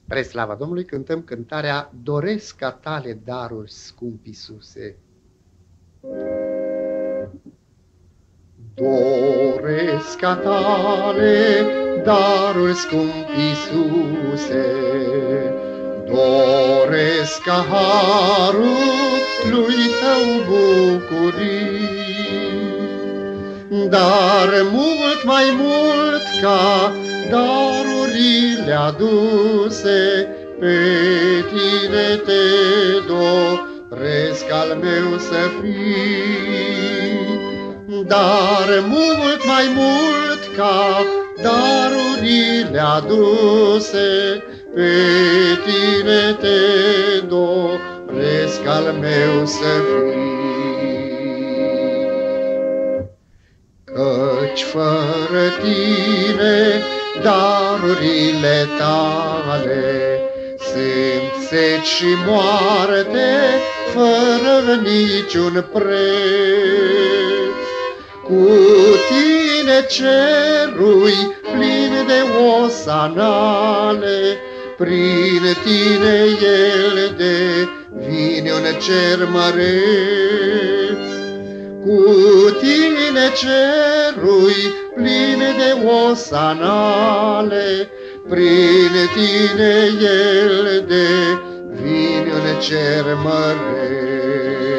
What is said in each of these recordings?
Spre slava Domnului cântăm cântarea Doresc ca tale daruri, scump Iisuse. Doresc ca tale daruri, scump Iisuse, doresc ca harul lui tău bucurii, dar mult mai mult ca darurile aduse, pe tine te doresc al meu să fii. Dar mult mai mult ca darurile aduse, pe tine te doresc al meu să fii. Căci fără tine darurile tale sunt seci și moarte, fără niciun preț. Cu tine cerui plin de osanale, prin tine el devine un cer măreț. Cu tine cerui plin de osanale, prin tine el devine un cer măreț.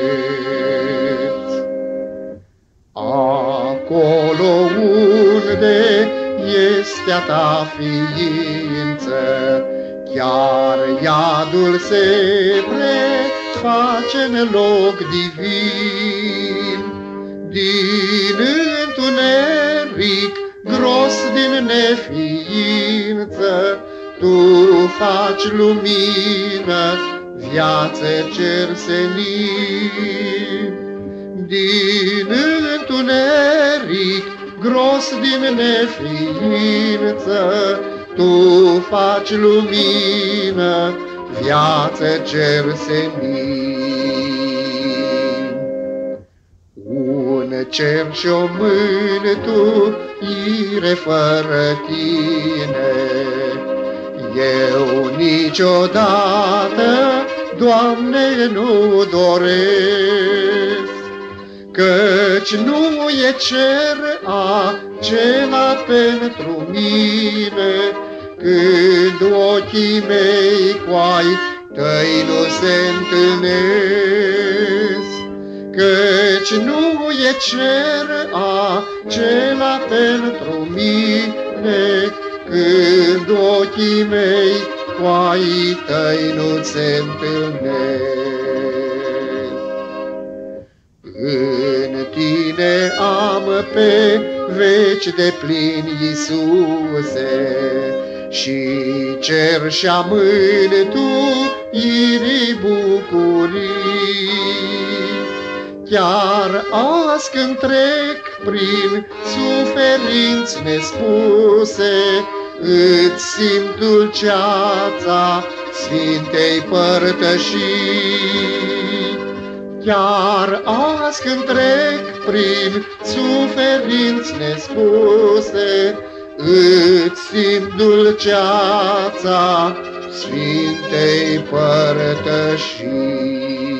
Acolo unde este a ta ființă, chiar iadul se preface în loc divin. Din întuneric gros, din neființă, tu faci lumină, viață, cer senin. Din întuneric gros, din neființă, tu faci lumină, viață, cer senin. Un cer și o mântuire fără tine, eu niciodată, Doamne, nu doresc. Căci nu e cer acela pentru mine, când ochii mei cu ai tăi nu se întâlnesc. Căci nu e cer acela pentru mine, când ochii mei cu ai tăi nu se întâlnesc. În tine am pe veci de plin, Iisuse, și cer și-a mântuirii bucurii. Chiar azi când trec prin suferinți nespuse, îți simt dulceața Sfintei Părtășii. Chiar azi când trec prin suferinți nespuse, îți simt dulceața Sfintei Părtășii.